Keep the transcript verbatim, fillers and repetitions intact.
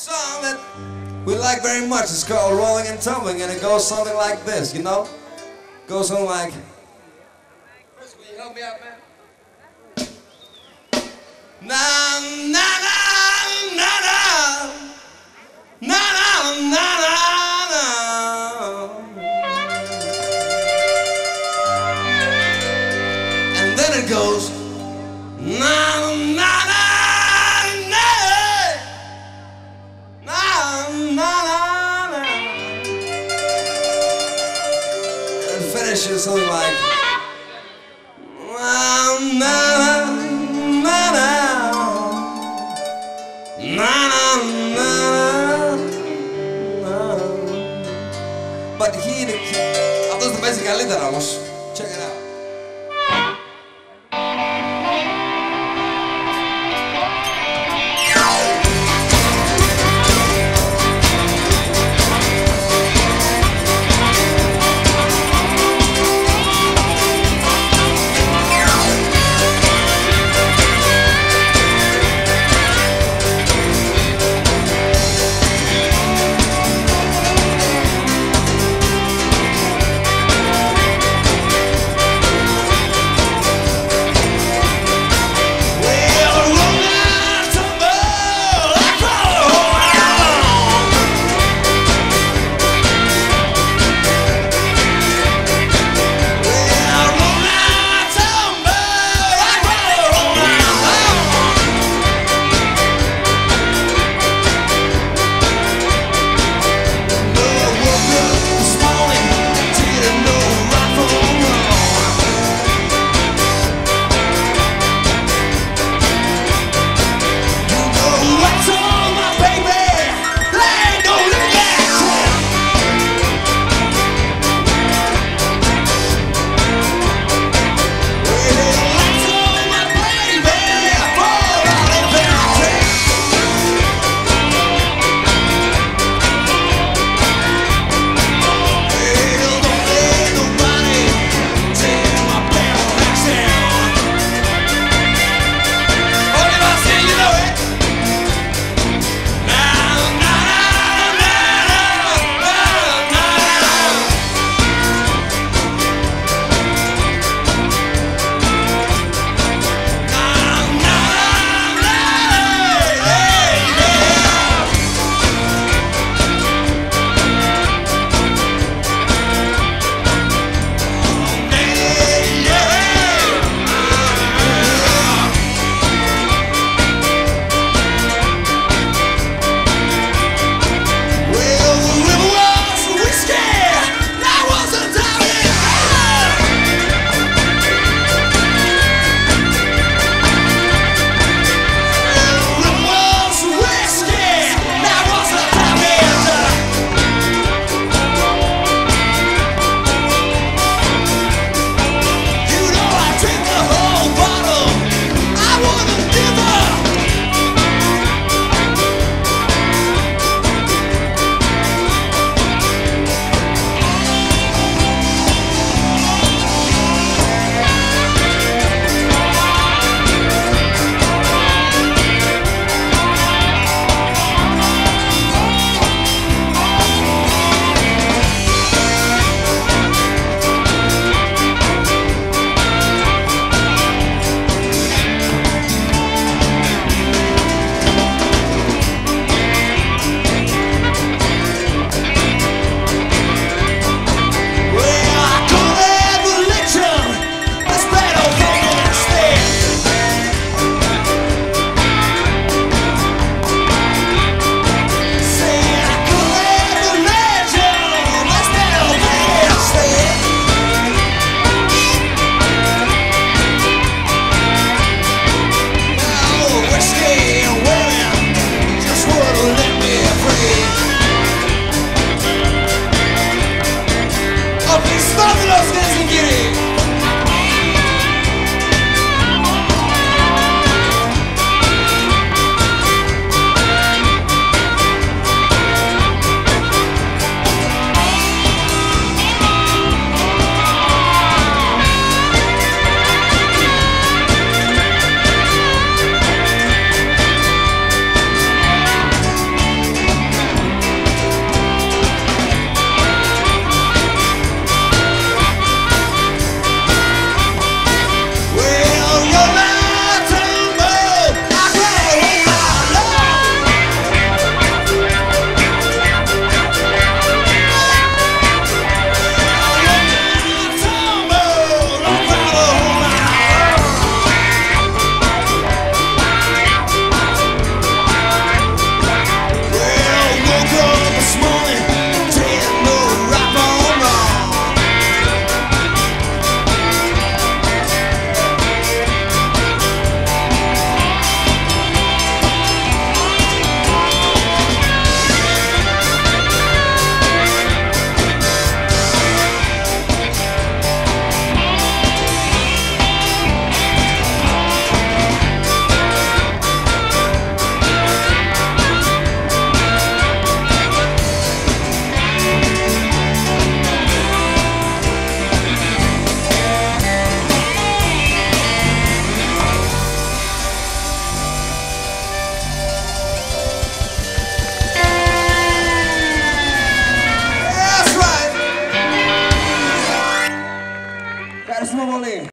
song that we like very much. It's called Rolling and Tumbling, and it goes something like this, you know? It goes something like... Chris, will you help me out, man? Na na na na na na na na na. And then it goes na na na na na na na. And it finishes something like na na na na. Na, na, na, na. But he, he, αυτό στο παίζει καλύτερα όμως. Check it out.